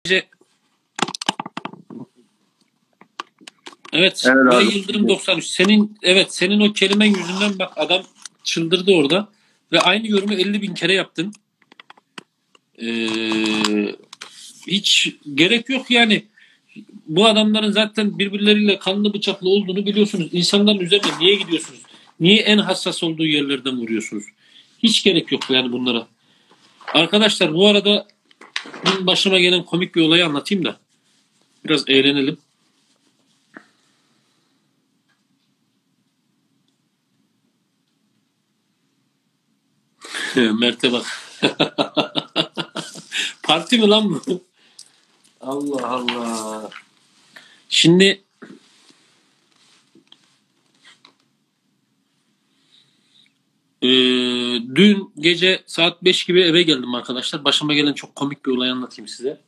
Evet, Evet ve abi. Yıldırım 93. Senin o kelimen yüzünden bak adam çıldırdı orada ve aynı yorumu 50.000 kere yaptın. Hiç gerek yok yani. Bu adamların zaten birbirleriyle kanlı bıçaklı olduğunu biliyorsunuz. İnsanların üzerine niye gidiyorsunuz? Niye en hassas olduğu yerlerden vuruyorsunuz? Hiç gerek yok yani bunlara. Arkadaşlar bu arada benim başıma gelen komik bir olayı anlatayım da biraz eğlenelim. Mert'e bak. Parti mi lan bu? Allah Allah. Şimdi dün gece saat 5 gibi eve geldim arkadaşlar. Başıma gelen çok komik bir olay anlatayım size.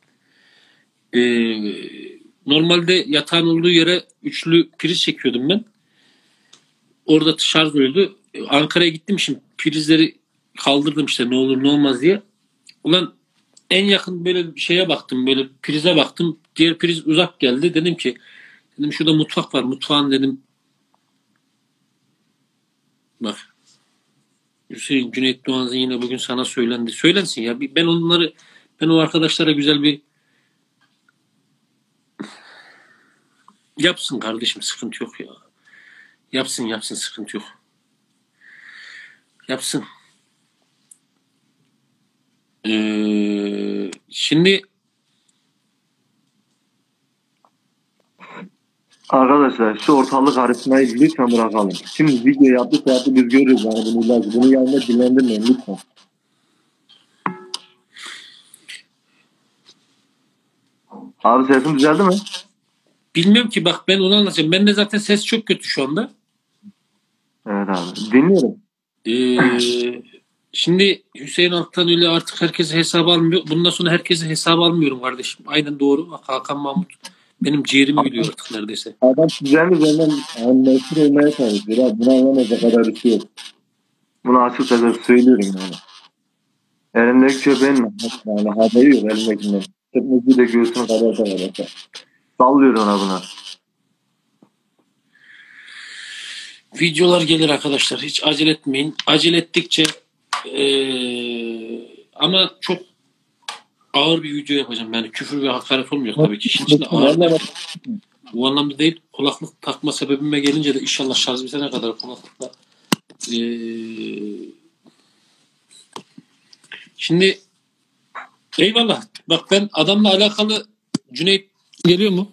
Normalde yatağın olduğu yere üçlü priz çekiyordum ben. Orada şarj oluyordu. Ankara'ya gittim, şimdi prizleri kaldırdım işte ne olur ne olmaz diye. Ulan en yakın böyle bir şeye baktım, böyle prize baktım. Diğer priz uzak geldi. Dedim şurada mutfak var. Mutfağın dedim. Bak. Hüseyin Cüneyt Doğan'ın yine bugün sana söylendi. Söylensin ya. Ben o arkadaşlara güzel bir yapsın kardeşim, sıkıntı yok ya. Yapsın sıkıntı yok. Yapsın. Şimdi Arkadaşlar şu ortalık karışmayı lütfen bırakalım. Şimdi video yaptık biz görüyoruz yani bunu yanında dinlendirmeyin lütfen. Abi sesim düzeldi mi? bilmiyorum ki, bak ben onu anlatacağım. Bende zaten ses çok kötü şu anda. Evet abi dinliyorum. Şimdi Hüseyin Altan öyle artık herkese hesap almıyor. Bundan sonra herkese hesap almıyorum kardeşim. Aynen doğru. Bak Hakan Mahmut benim ciğerimi biliyor artık neredeyse. Adam sizlerin üzerinden meşhur olmaya çalışıyor. Abi. Bunu anlamayacak kadar bir şey yok. Bunu açıkça söylüyorum yani. Elimdeki köpeğin yani haberi yok elimdekinden. Tekneci de göğsünü kadar. Sallıyor ona buna. Videolar gelir arkadaşlar. Hiç acele etmeyin. Acele ettikçe ama çok ağır bir video yapacağım. Yani küfür ve hakaret olmuyor tabii ki. Şimdi ağır derken bu anlamda değil. Kulaklık takma sebebime gelince de inşallah şarj bitene kadar kulaklıkla şimdi eyvallah. Bak ben adamla alakalı Cüneyt geliyor mu?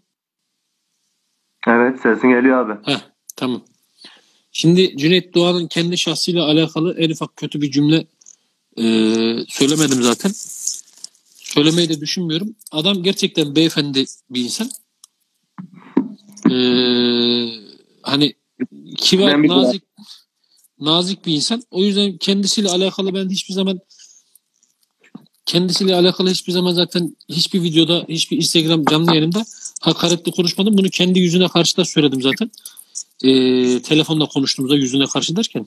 Evet sesin geliyor abi. Heh, tamam. Şimdi Cüneyt Doğan'ın kendi şahsıyla alakalı en ufak kötü bir cümle söylemedim zaten. Söylemeyi de düşünmüyorum. Adam gerçekten beyefendi bir insan. Hani kibar, nazik bir insan. O yüzden kendisiyle alakalı hiçbir zaman zaten hiçbir videoda, hiçbir Instagram canlı yayınımda hakaretli konuşmadım. Bunu kendi yüzüne karşı da söyledim zaten. Telefonla konuştuğumuzda yüzüne karşı derken.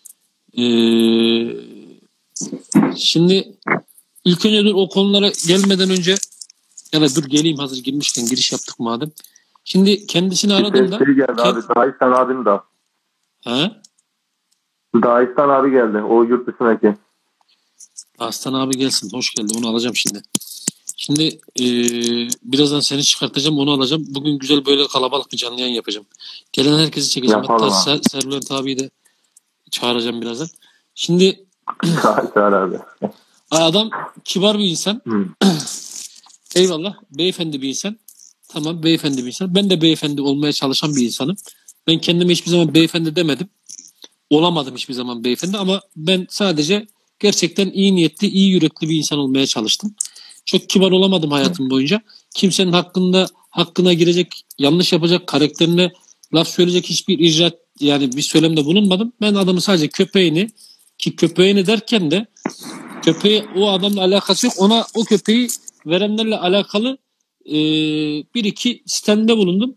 Şimdi ilk önce dur o konulara gelmeden önce ya da dur geleyim hazır girmişken giriş yaptık madem. Şimdi kendisini aradığımda geldi abi. Dağistan abim de. Ha? Dağistan abi geldi. O yurt dışındaki. Aslan abi gelsin. Hoş geldi. Onu alacağım şimdi. Şimdi birazdan seni çıkartacağım. Onu alacağım. Bugün güzel böyle kalabalık bir canlı yayın yapacağım. Gelen herkesi çekeceğim. Yapalım hatta Serbülent abiyi de çağıracağım birazdan. Şimdi Çağır abi. adam kibar bir insan. Eyvallah. Beyefendi bir insan. Tamam, beyefendi bir insan. Ben de beyefendi olmaya çalışan bir insanım. Ben kendime hiçbir zaman beyefendi demedim. Olamadım hiçbir zaman beyefendi ama ben sadece gerçekten iyi niyetli, iyi yürekli bir insan olmaya çalıştım. Çok kibar olamadım hayatım boyunca. Kimsenin hakkına girecek, yanlış yapacak, karakterine laf söyleyecek hiçbir icraat yani bir söylemde bulunmadım. Ben adamı sadece köpeğini derken de köpeği o adamla alakası yok. Ona o köpeği verenlerle alakalı bir iki sistemde bulundum.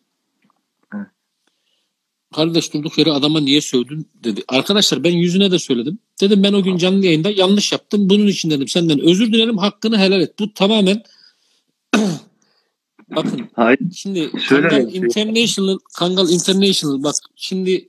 Kardeş durduk yere adama niye sövdün dedi. Arkadaşlar ben yüzüne de söyledim. Dedim ben o gün canlı yayında yanlış yaptım. Bunun için dedim senden özür dilerim, hakkını helal et. Bu tamamen Bakın Hayır. şimdi Şöyle Kangal International bak şimdi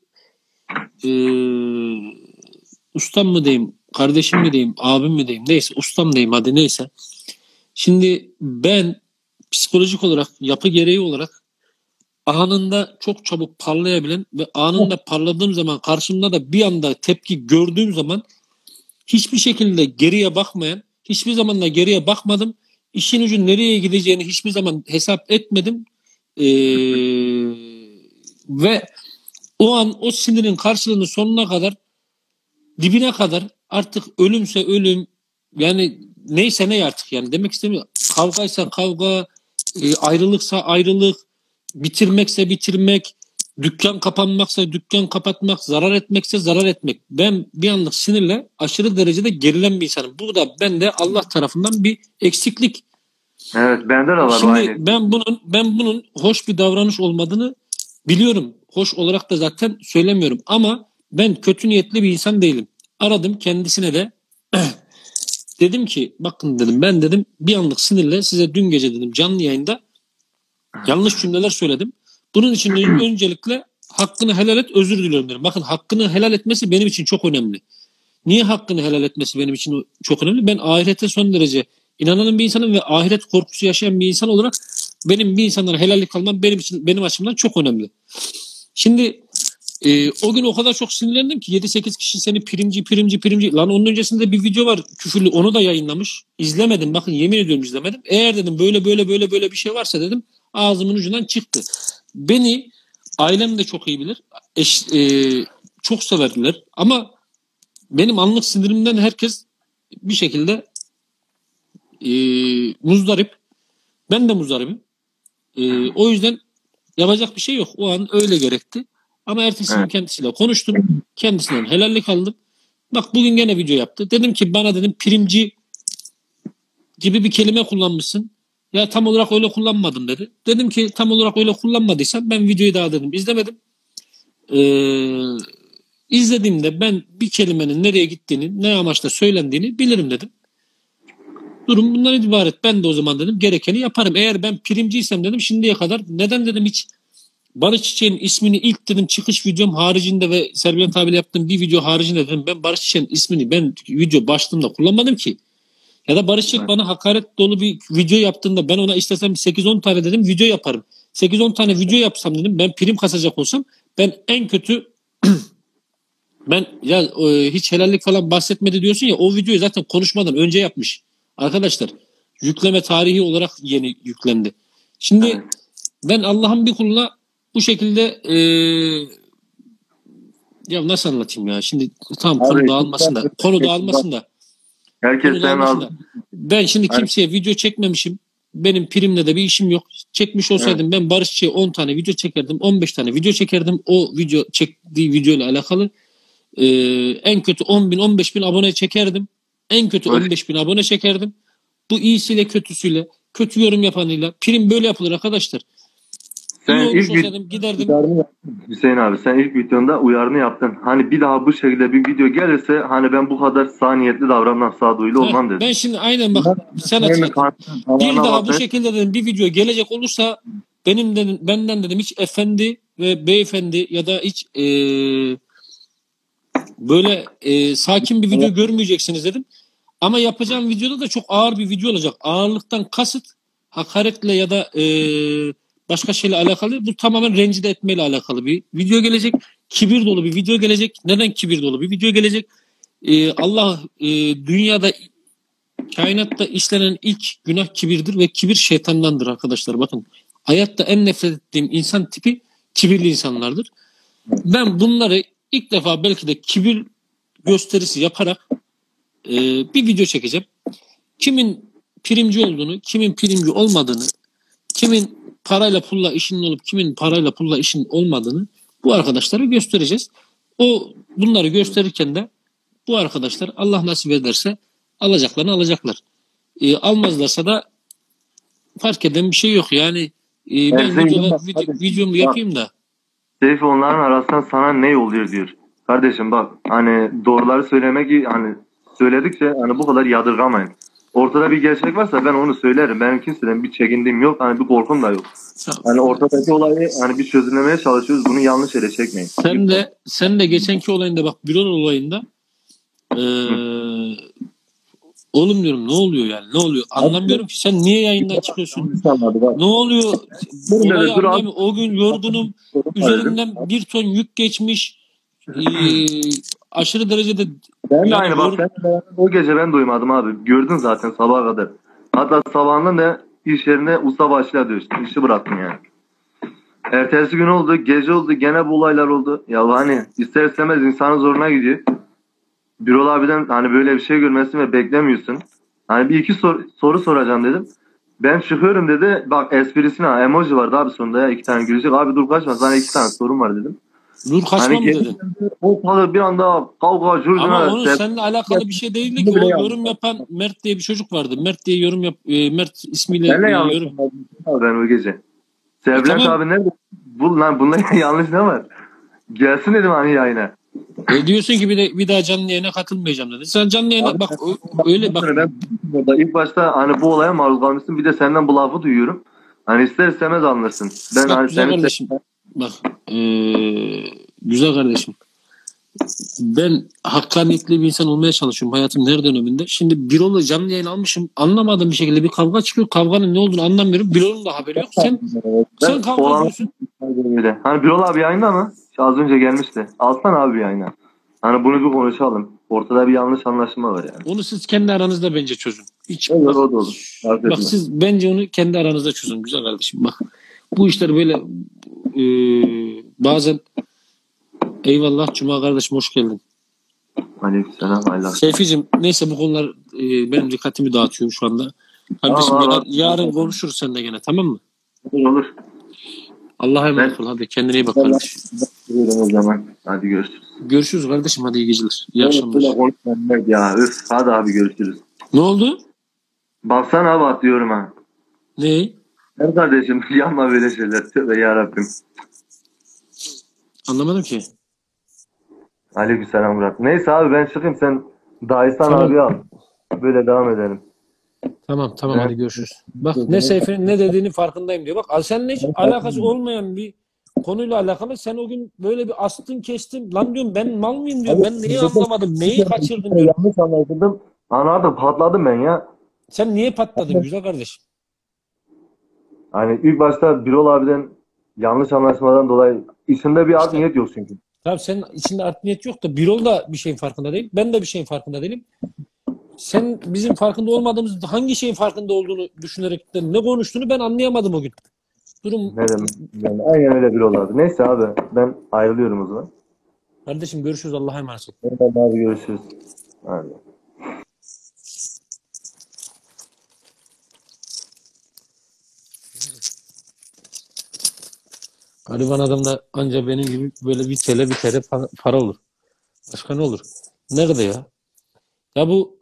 ustam mı diyeyim, kardeşim mi diyeyim, abim mi diyeyim, neyse ustam diyeyim hadi neyse. Şimdi ben psikolojik olarak, yapı gereği olarak anında çok çabuk parlayabilen ve anında parladığım zaman karşımda da bir anda tepki gördüğüm zaman hiçbir şekilde geriye bakmayan, hiçbir zaman da geriye bakmadım. İşin ucu nereye gideceğini hiçbir zaman hesap etmedim. Ve o an o sinirin karşılığını sonuna kadar, dibine kadar artık ölümse ölüm, yani neyse ne artık, yani demek istemiyorum. Kavgaysa kavga, ayrılıksa ayrılık, bitirmekse bitirmek, dükkan kapanmaksa dükkan kapatmak, zarar etmekse zarar etmek. Ben bir anlık sinirle aşırı derecede gerilen bir insanım. Bu da bende Allah tarafından bir eksiklik. Evet, bende de var. Şimdi ben bunun hoş bir davranış olmadığını biliyorum. Hoş olarak da zaten söylemiyorum ama ben kötü niyetli bir insan değilim. Aradım kendisine de dedim ki bakın dedim, ben dedim bir anlık sinirle size dün gece dedim canlı yayında yanlış cümleler söyledim. Bunun için öncelikle hakkını helal et, özür diliyorum dedim. Bakın hakkını helal etmesi benim için çok önemli. Niye hakkını helal etmesi benim için çok önemli? Ben ahirete son derece inanan bir insanım ve ahiret korkusu yaşayan bir insan olarak benim bir insanlara helallik almam benim açımdan çok önemli. Şimdi o gün o kadar çok sinirlendim ki 7-8 kişi seni primci. Lan onun öncesinde bir video var küfürlü, onu da yayınlamış. İzlemedim, bakın yemin ediyorum izlemedim. Eğer dedim böyle bir şey varsa dedim ağzımın ucundan çıktı. Beni ailem de çok iyi bilir. Çok severler ama benim anlık sinirimden herkes bir şekilde muzdarip. Ben de muzdaribim. O yüzden yapacak bir şey yok. O an öyle gerekti. Ama ertesi gün kendisiyle konuştum. Kendisinden helallik aldım. Bak bugün gene video yaptı. Dedim ki bana dedim primci gibi bir kelime kullanmışsın. Ya tam olarak öyle kullanmadım dedi. Dedim ki tam olarak öyle kullanmadıysan ben videoyu daha dedim izlemedim. İzlediğimde ben bir kelimenin nereye gittiğini, ne amaçla söylendiğini bilirim dedim. Durum bundan ibaret. Ben de o zaman dedim gerekeni yaparım. Eğer ben primciysem dedim şimdiye kadar neden dedim hiç Barış Çiçek'in ismini ilk dedim çıkış videom haricinde ve Serbülent abiyle yaptığım bir video haricinde dedim ben Barış Çiçek'in ismini ben video başlığımda kullanmadım ki. Ya da Barış Çiçek bana hakaret dolu bir video yaptığında ben ona istesem 8-10 tane dedim video yaparım. 8-10 tane video yapsam dedim ben prim kasacak olsam ben en kötü ben ya hiç helallik falan bahsetmedi diyorsun ya, o videoyu zaten konuşmadan önce yapmış. Arkadaşlar yükleme tarihi olarak yeni yüklendi. Şimdi ben Allah'ın bir kuluna bu şekilde ya nasıl anlatayım ya şimdi tam konu dağılmasın da herkes sen al. Ben şimdi kimseye video çekmemişim. Benim primle de bir işim yok. Çekmiş olsaydım ben Barış Çiçek'e 10 tane video çekerdim. 15 tane video çekerdim. O video çektiği video ile alakalı en kötü 10.000-15.000 abone çekerdim. En kötü 15.000 abone çekerdim. Bu iyisiyle kötüsüyle, kötü yorum yapanıyla. Prim böyle yapılır arkadaşlar. Sen ilk giderdim. Hüseyin abi sen ilk videonda uyarını yaptın. Hani bir daha bu şekilde bir video gelirse hani ben bu kadar saniyetli davranmam, sağduyulu olmam dedim. Ben şimdi aynen bak sen hatırladın. Bir daha bu şekilde dedim bir video gelecek olursa benden dedim hiç efendi ve beyefendi ya da hiç böyle sakin bir video görmeyeceksiniz dedim. Ama yapacağım videoda da çok ağır bir video olacak. Ağırlıktan kasıt hakaretle ya da başka şeyle alakalı. Bu tamamen rencide etmeyle alakalı bir video gelecek. Kibir dolu bir video gelecek. Neden kibir dolu bir video gelecek? Allah dünyada kainatta işlenen ilk günah kibirdir ve kibir şeytandandır arkadaşlar. Bakın hayatta en nefret ettiğim insan tipi kibirli insanlardır. Ben bunları ilk defa belki de kibir gösterisi yaparak bir video çekeceğim. Kimin primci olduğunu, kimin primci olmadığını, kimin parayla pulla işinin olup kimin parayla pulla işinin olmadığını bu arkadaşlara göstereceğiz. Bunları gösterirken de bu arkadaşlar Allah nasip ederse alacaklarını alacaklar. Almazlarsa da fark eden bir şey yok. Yani ben videomu yapayım da. Seyfi onların arasında sana ne oluyor diyor. Kardeşim bak hani doğruları söylemek hani söyledikçe hani bu kadar yadırgamayın. ortada bir gerçek varsa ben onu söylerim. Benim kimseden bir çekindiğim yok. Hani bir korkum da yok. Hani ortadaki olayı hani bir çözümlemeye çalışıyoruz. Bunu yanlış yere çekmeyin. Sen de geçenki olayında bak Birol olayında oğlum diyorum ne oluyor yani ne oluyor anlamıyorum ki sen niye yayından çıkıyorsun ne oluyor olayı anlayamıyorum o gün yorgunum üzerimden 1 ton yük geçmiş aşırı derecede ben de aynı bak o gece ben duymadım abi gördün zaten sabaha kadar hatta sabahında da iş yerine usta başla diyor işte işi bıraktım yani ertesi gün oldu gece oldu gene bu olaylar oldu ya hani ister istemez insanın zoruna gidiyor Birol abiden hani böyle bir şey görmesini ve beklemiyorsun. Hani bir iki soru soracağım dedim. Ben çıkıyorum dedi. Bak esprisine emoji vardı abi sonunda ya 2 tane gülecek. Abi dur kaçma sana 2 tane sorum var dedim. Dur kaçma hani mı dedin? Ortalığı bir anda kavga curcuna. Ama onun seninle alakalı bir şey değildi ki. O yorum yapan Mert diye bir çocuk vardı. Mert diye Mert ismiyle yorum. Ben o gece. Sevlet tamam. abi nerede? Bunda yanlış ne var? Gelsin dedim hani yayına. Diyorsun ki bir daha canlı yayına katılmayacağım dedi. Sen canlı yayına bak öyle bak. Ben ilk başta hani bu olaya maruz kalmışsın. Bir de senden bu lafı duyuyorum. Hani ister istemez anlarsın. Ben bak hani güzel kardeşim. Bak güzel kardeşim. Ben hakkaniyetli bir insan olmaya çalışıyorum hayatım her döneminde. Şimdi Birol'u canlı yayın almışım. Anlamadığım bir şekilde bir kavga çıkıyor. Kavganın ne olduğunu anlamıyorum. Birol'un da haberi yok. Sen kavga ediyorsun. Hani Birol abi yayında mı? Az önce gelmişti. Alsana abi yayına. Hani bunu bir konuşalım. Ortada bir yanlış anlaşılma var yani. Onu siz kendi aranızda bence çözün. Hiç, evet, bak, o da olur. Bak siz bence onu kendi aranızda çözün güzel kardeşim. Bak bu işler böyle bazen eyvallah Cuma kardeşim hoş geldin. Aleykümselam. Seyficim neyse bu konular benim dikkatimi dağıtıyor şu anda. Kardeşim yarın konuşuruz seninle gene tamam mı? Olur. Allah'a emanet ol hadi kendine iyi bak kardeşim. O zaman hadi görüşürüz. Görüşürüz kardeşim hadi iyi geceler. İyi akşamlar. Ya hadi abi görüşürüz. Ne oldu? Baksana abi atlıyorum ha. Ne? Ben kardeşim yapma böyle şeyler. Tövbe yarabbim. Anlamadım ki. Aleykümselam Murat. Neyse abi ben çıkayım sen Dayısan tamam. abi al. Böyle devam edelim. Tamam evet. Hadi görüşürüz. Bak ne Seyfi'nin ne dediğini farkındayım diyor. Bak seninle hiç alakası olmayan bir konuyla alakalı sen o gün böyle bir astın kestin. Lan diyorum ben mal mıyım diyorum. Ben neyi anlamadım. Neyi kaçırdım diyorum. Yanlış anladım. Anladım patladım ben ya. Sen niye patladın güzel kardeşim? Hani ilk başta Birol abiden yanlış anlaşmadan dolayı içinde bir art niyet yok çünkü. Tabii senin içinde art niyet yok da Birol da bir şeyin farkında değil. Ben de bir şeyin farkında değilim. Sen bizim farkında olmadığımız hangi şeyin farkında olduğunu düşünerek de ne konuştuğunu ben anlayamadım o gün. Durum... Ne demek? Yani aynen öyle Birol abi. Neyse abi ben ayrılıyorum o zaman. Kardeşim görüşürüz Allah'a emanet ol. Evet abi görüşürüz. Hadi. Gariban adamda anca benim gibi böyle bir tele para olur. Başka ne olur? Nerede ya? Ya bu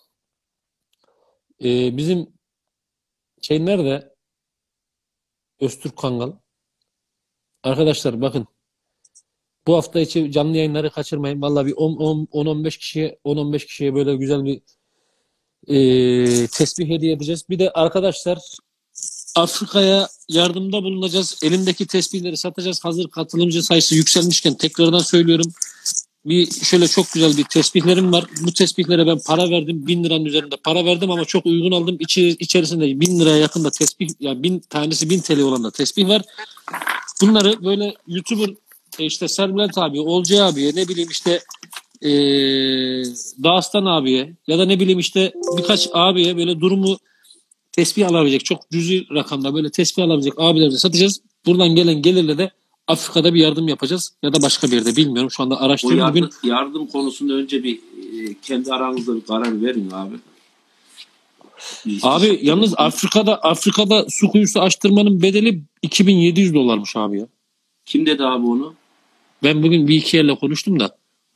bizim şey nerede? Öztürk Kangal. Arkadaşlar bakın. Bu hafta içi canlı yayınları kaçırmayın. Vallahi bir 10-15 kişiye böyle güzel bir tesbih hediye edeceğiz. Bir de arkadaşlar Afrika'ya yardımda bulunacağız. Elimdeki tesbihleri satacağız. Hazır katılımcı sayısı yükselmişken tekrardan söylüyorum. Şöyle çok güzel bir tesbihlerim var. Bu tesbihlere ben para verdim. 1000 liranın üzerinde para verdim ama çok uygun aldım. İçerisinde 1000 liraya yakın da tesbih, yani 1000 tanesi 1000 TL olan da tesbih var. Bunları böyle YouTuber işte Serbülent abi, Olcay abiye ne bileyim işte Dağıstan abiye ya da ne bileyim işte birkaç abiye böyle durumu tesbih alabilecek çok cüzi rakamda böyle tesbih alabilecek abilerimize satacağız. Buradan gelen gelirle de Afrika'da bir yardım yapacağız ya da başka bir yerde bilmiyorum. Şu anda araştırıyorum. Yardım konusunda önce bir kendi aranızda bir karar verin abi. Abi yalnız Afrika'da su kuyusu açtırmanın bedeli $2700 abi ya. Kim dedi abi onu? Ben bugün bir iki yerle konuştum da.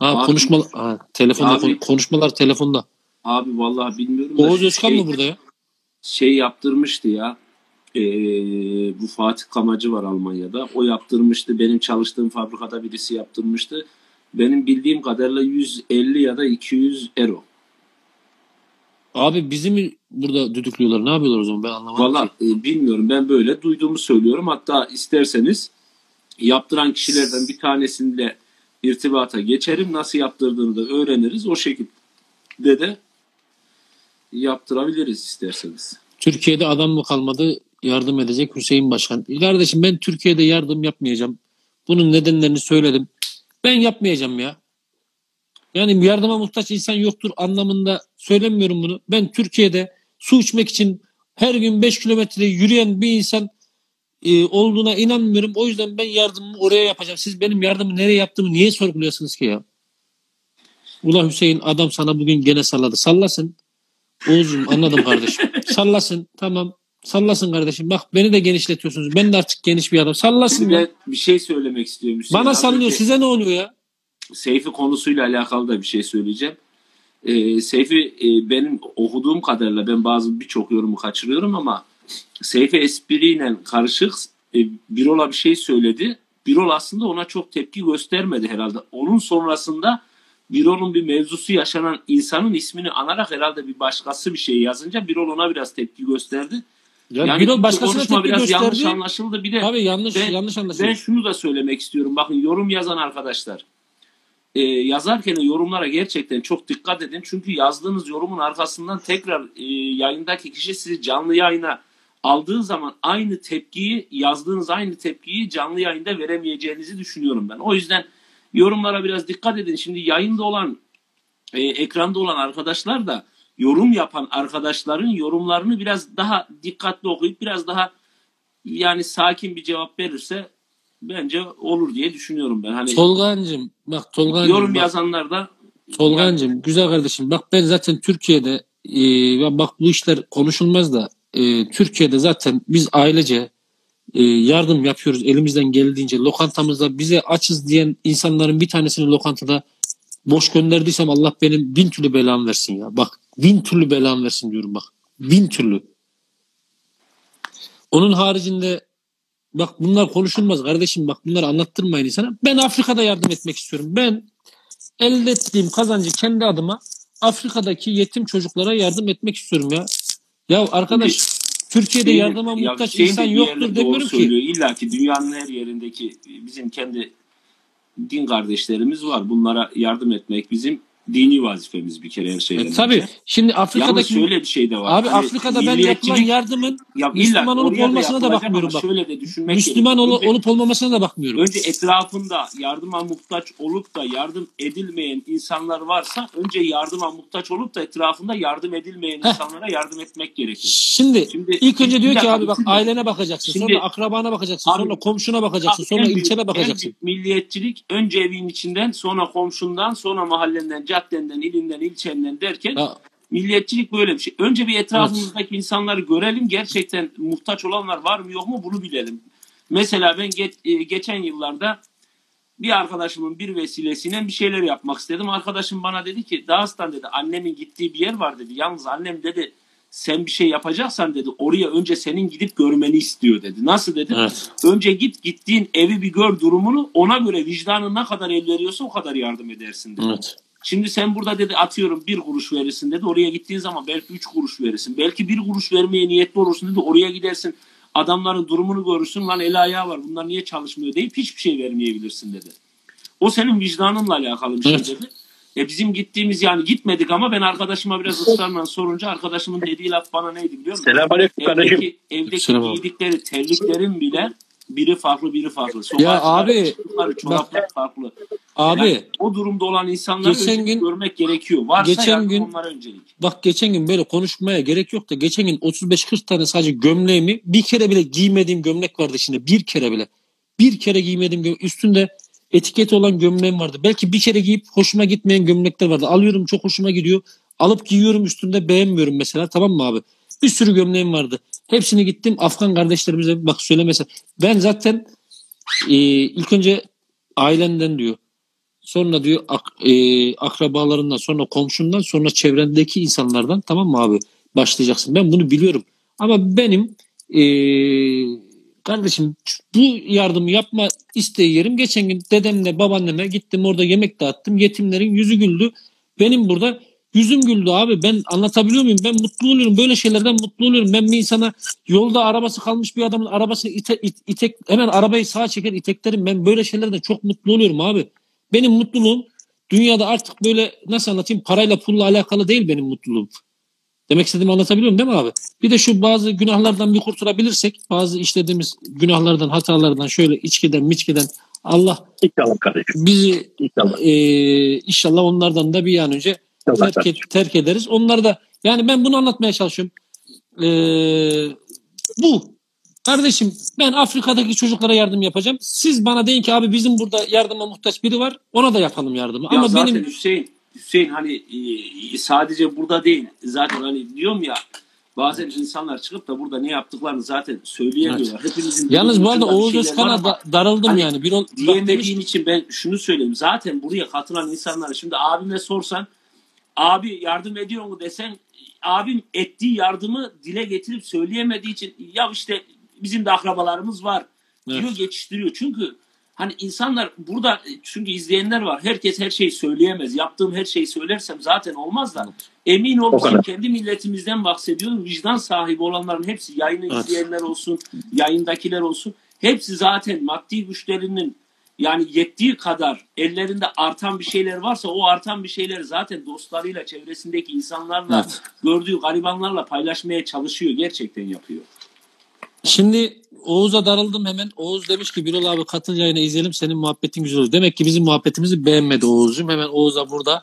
Konuşmalar telefonda. Abi vallahi bilmiyorum. Oğuz Özkan mı burada ya? Şey yaptırmıştı ya. Bu Fatih Kamacı var Almanya'da. O yaptırmıştı. Benim çalıştığım fabrikada birisi yaptırmıştı. Benim bildiğim kadarıyla 150 ya da 200 euro. Abi bizi mi burada düdüklüyorlar? Ne yapıyorlar o zaman? Ben anlamadım Valla ki. bilmiyorum, ben böyle duyduğumu söylüyorum. Hatta isterseniz yaptıran kişilerden bir tanesiyle irtibata geçerim. Nasıl yaptırdığını da öğreniriz. O şekilde de yaptırabiliriz isterseniz. Türkiye'de adam mı kalmadı yardım edecek Hüseyin Başkan? Kardeşim ben Türkiye'de yardım yapmayacağım. Bunun nedenlerini söyledim. Ben yapmayacağım ya. Yani yardıma muhtaç insan yoktur anlamında söylemiyorum bunu. Ben Türkiye'de su içmek için her gün 5 kilometre yürüyen bir insan olduğuna inanmıyorum. O yüzden ben yardımımı oraya yapacağım. Siz benim yardımı nereye yaptığımı niye sorguluyorsunuz ki ya? Ulan Hüseyin adam sana bugün gene salladı. Sallasın. Oğuz'um anladım kardeşim. Sallasın tamam. Sallasın kardeşim. Bak beni de genişletiyorsunuz. Ben de artık geniş bir adam. Sallasın Şimdi ya. ben bir şey söylemek istiyorum Hüseyin. Bana sallıyor. Size ne oluyor ya? Seyfi konusuyla alakalı da bir şey söyleyeceğim. Seyfi benim okuduğum kadarıyla ben birçok yorumu kaçırıyorum ama Seyfi espriyle karışık Birol'a bir şey söyledi. Birol aslında ona çok tepki göstermedi herhalde. Onun sonrasında Birol'un bir mevzusu yaşanan insanın ismini anarak herhalde bir başkası bir şey yazınca Birol ona biraz tepki gösterdi. Ya yani Birol başkasına tepki biraz gösterdi. yanlış anlaşıldı. Bir de abi yanlış anlaşıldı. Ben şunu da söylemek istiyorum. Bakın yorum yazan arkadaşlar. Yazarken yorumlara gerçekten çok dikkat edin. Çünkü yazdığınız yorumun arkasından tekrar yayındaki kişi sizi canlı yayına aldığı zaman yazdığınız aynı tepkiyi canlı yayında veremeyeceğinizi düşünüyorum ben. O yüzden yorumlara biraz dikkat edin. Şimdi yayında olan, ekranda olan arkadaşlar da yorum yapan arkadaşların yorumlarını biraz daha dikkatli okuyup biraz daha yani sakin bir cevap verirse bence olur diye düşünüyorum ben. Hani Tolgancığım yorum yazanlar da Tolgancığım güzel kardeşim bak ben zaten Türkiye'de bak bu işler konuşulmaz da Türkiye'de zaten biz ailece yardım yapıyoruz elimizden geldiğince. Lokantamızda bize açız diyen insanların bir tanesini lokantada boş gönderdiysem Allah benim 1000 türlü belamı versin ya. Bak 1000 türlü belamı versin diyorum bak. 1000 türlü. Onun haricinde bak bunlar konuşulmaz kardeşim bak bunları anlattırmayın insana. Ben Afrika'da yardım etmek istiyorum. Ben elde ettiğim kazancı kendi adıma Afrika'daki yetim çocuklara yardım etmek istiyorum ya. Ya arkadaş Türkiye'de yardıma muhtaç insan yoktur demiyorum ki. İlla ki dünyanın her yerindeki bizim kendi din kardeşlerimiz var. Bunlara yardım etmek bizim dini vazifemiz bir kere her şeyden önce. Tabii. Şimdi Afrika'daki şöyle bir şey de var. Abi hani Afrika'da ben yapılan yardımın Müslüman olup olmasına da bakmıyorum bak. Şöyle de düşünmek Müslüman olup olmamasına da bakmıyorum. Önce etrafında yardıma muhtaç olup da yardım edilmeyen insanlar varsa önce yardıma muhtaç olup da etrafında yardım edilmeyen insanlara yardım etmek gerekir. Şimdi ilk önce diyor ki abi bak ailene bakacaksın, sonra akrabana bakacaksın, abi, sonra komşuna bakacaksın, sonra ilçene bakacaksın. Milliyetçilik önce evin içinden, sonra komşundan, sonra mahallenden, caddenden, ilinden, ilçenden derken milliyetçilik böyle bir şey. Önce bir etrafımızdaki insanları görelim. Gerçekten muhtaç olanlar var mı yok mu bunu bilelim. Mesela ben geçen yıllarda bir arkadaşımın bir vesilesiyle bir şeyler yapmak istedim. Arkadaşım bana dedi ki Dağıstan dedi annemin gittiği bir yer var dedi. Yalnız annem dedi sen bir şey yapacaksan dedi oraya önce senin gidip görmeni istiyor dedi. Nasıl dedi? Evet. Önce gittiğin evi bir gör durumunu ona göre vicdanın ne kadar el veriyorsa o kadar yardım edersin dedi. Evet. Şimdi sen burada dedi atıyorum 1 kuruş verirsin dedi. Oraya gittiğin zaman belki 3 kuruş verirsin. Belki 1 kuruş vermeye niyetli olursun dedi. Oraya gidersin adamların durumunu görürsün. Lan el ayağı var bunlar niye çalışmıyor deyip hiçbir şey vermeyebilirsin dedi. O senin vicdanınla alakalı bir şey dedi. Bizim gittiğimiz yani gitmedik ama ben arkadaşıma biraz ısrarla sorunca arkadaşımın dediği laf bana neydi biliyor musun? Selamünaleyküm kardeşim. Evdeki giydikleri terliklerin bile biri farklı biri farklı. Ya abi çoraplar farklı. Abi yani o durumda olan insanları görmek gerekiyor. Varsa geçen gün onlara öncelik. Bak geçen gün böyle konuşmaya gerek yok da geçen gün 35-40 tane sadece gömleğimi bir kere bile giymediğim gömlek vardı içinde. Bir kere bile. Bir kere giymediğim gömlek. Üstünde etiket olan gömleğim vardı. Belki bir kere giyip hoşuma gitmeyen gömlekler vardı. Alıyorum çok hoşuma gidiyor. Alıp giyiyorum üstünde beğenmiyorum mesela. Tamam mı abi? Bir sürü gömleğim vardı. Hepsini gittim Afgan kardeşlerimize bak söylemesen. Ben zaten ilk önce ailenden diyor. Sonra diyor akrabalarından, sonra komşundan, sonra çevrendeki insanlardan tamam mı abi? Başlayacaksın. Ben bunu biliyorum. Ama benim kardeşim bu yardımı yapma isteği yerim. Geçen gün dedemle babaanneme gittim orada yemek dağıttım. Yetimlerin yüzü güldü. Benim burada yüzüm güldü abi. Ben anlatabiliyor muyum? Ben mutlu oluyorum. Böyle şeylerden mutlu oluyorum. Ben bir insana yolda arabası kalmış bir adamın arabasını hemen arabayı sağa çeker iteklerim. Ben böyle şeylerden çok mutlu oluyorum abi. Benim mutluluğum dünyada artık böyle nasıl anlatayım, parayla pulla alakalı değil benim mutluluğum. Demek istediğimi anlatabiliyorum değil mi abi? Bir de şu bazı günahlardan bir kurtulabilirsek, bazı işlediğimiz günahlardan, hatalardan, şöyle içkiden, miçkiden Allah İnşallah kardeşim. bizi İnşallah. İnşallah onlardan da bir an önce terk ederiz. Onları da, yani ben bunu anlatmaya çalışıyorum. Bu. Kardeşim ben Afrika'daki çocuklara yardım yapacağım. Siz bana deyin ki abi bizim burada yardıma muhtaç biri var. Ona da yapalım yardımı. Ya ama zaten benim Hüseyin hani sadece burada değil. Zaten hani diyorum ya, bazen insanlar çıkıp da burada ne yaptıklarını zaten söyleyemiyorlar. Evet. Hepimizin yalnız bu arada Oğuz Özkan'a darıldım hani, yani. Diyemediğin için ben şunu söyleyeyim. Zaten buraya katılan insanları şimdi abime sorsan, abi yardım ediyor mu desen, abim ettiği yardımı dile getirip söyleyemediği için ya işte bizim de akrabalarımız var diyor, evet, geçiştiriyor. Çünkü hani insanlar burada, çünkü izleyenler var. Herkes her şeyi söyleyemez. Yaptığım her şeyi söylersem zaten olmaz da. Evet. Emin ol ki kendi milletimizden bahsediyorum. Vicdan sahibi olanların hepsi, yayını, evet, izleyenler olsun, yayındakiler olsun. Hepsi zaten maddi güçlerinin yani yettiği kadar ellerinde artan bir şeyler varsa o artan bir şeyleri zaten dostlarıyla, çevresindeki insanlarla, evet, gördüğü garibanlarla paylaşmaya çalışıyor. Gerçekten yapıyor. Şimdi Oğuz'a darıldım hemen. Oğuz demiş ki Birol abi katıl yayına, izleyelim, senin muhabbetin güzel olur. Demek ki bizim muhabbetimizi beğenmedi Oğuz'cum. Hemen Oğuz'a burada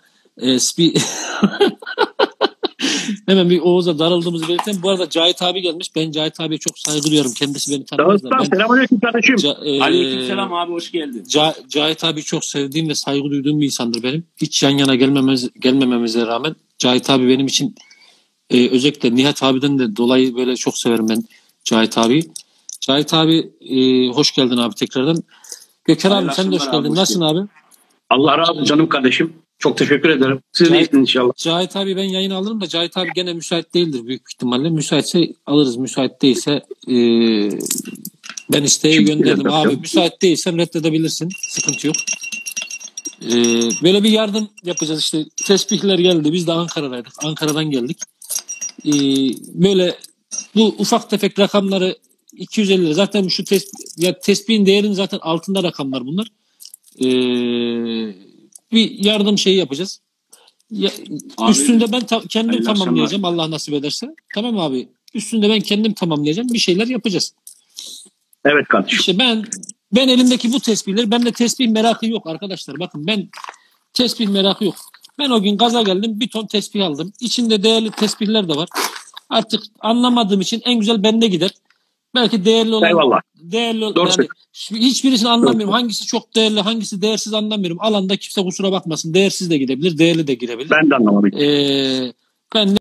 hemen bir Oğuz'a darıldığımızı belirtelim. Bu arada Cahit abi gelmiş. Ben Cahit abiye çok saygı duyuyorum. Kendisi beni tanımaz da. Selamünaleyküm kardeşim. Aleykümselam abi, hoş geldin. Cahit abi çok sevdiğim ve saygı duyduğum bir insandır benim. Hiç yan yana gelmememize rağmen Cahit abi benim için özellikle Nihat abiden de dolayı böyle çok severim ben Cahit abi. Cahit abi hoş geldin abi tekrardan. Gökhan abi sen de hoş geldin. Nasılsın abi? Allah razı olsun canım kardeşim. Çok teşekkür ederim. Siz de iyisiniz inşallah. Cahit abi ben yayın alırım da Cahit abi gene müsait değildir büyük ihtimalle. Müsaitse alırız. Müsait değilse ben isteği gönderdim. Abi müsait değilsen reddedebilirsin. Sıkıntı yok. Böyle bir yardım yapacağız işte. Tesbihler geldi. Biz de Ankara'daydık. Ankara'dan geldik. Böyle bu ufak tefek rakamları 250 lira. Zaten şu tespihin değerinin zaten altında rakamlar bunlar. Bir yardım şeyi yapacağız. Abi, üstünde ben kendim tamamlayacağım Allah nasip ederse. Tamam abi. Üstünde ben kendim tamamlayacağım. Bir şeyler yapacağız. Evet kardeşim. İşte ben elimdeki bu tesbihleri, bende tesbih merakı yok arkadaşlar. Bakın ben tesbih merakı yok. Ben o gün gaza geldim, bir ton tesbih aldım. İçinde değerli tesbihler de var. Artık anlamadığım için en güzel bende gider. Belki değerli olan, eyvallah, değerli yani hiçbirisini anlamıyorum. Doğru. Hangisi çok değerli, hangisi değersiz anlamıyorum. Alanda kimse kusura bakmasın. Değersiz de gidebilir, değerli de girebilir. Ben de anlamadım. Ben